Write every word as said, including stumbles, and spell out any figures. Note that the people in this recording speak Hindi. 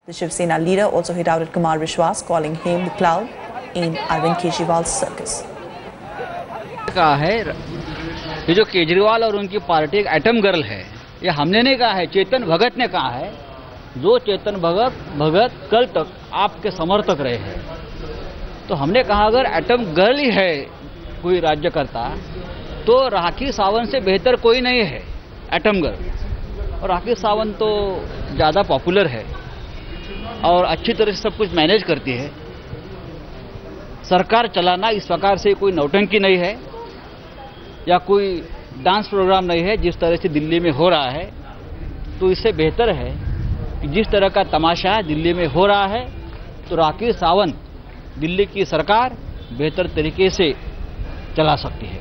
The Shiv Sena leader also hit out at Kumar Vishwas, calling him the clown in Arvind Kejriwal's circus. कहा है ये जो केजरीवाल और उनकी पार्टी एक एटम गर्ल है, ये हमने नहीं कहा है, चेतन भगत ने कहा है। जो चेतन भगत भगत कल तक आपके समर्थक रहे हैं, तो हमने कहा अगर एटम गर्ल ही है कोई राज्यकर्ता, तो राखी सावंत से बेहतर कोई नहीं है एटम गर्ल। और राखी सावंत तो ज़्यादा पॉपुलर है और अच्छी तरह से सब कुछ मैनेज करती है। सरकार चलाना इस प्रकार से कोई नौटंकी नहीं है या कोई डांस प्रोग्राम नहीं है जिस तरह से दिल्ली में हो रहा है। तो इससे बेहतर है कि जिस तरह का तमाशा दिल्ली में हो रहा है, तो राखी सावंत दिल्ली की सरकार बेहतर तरीके से चला सकती है।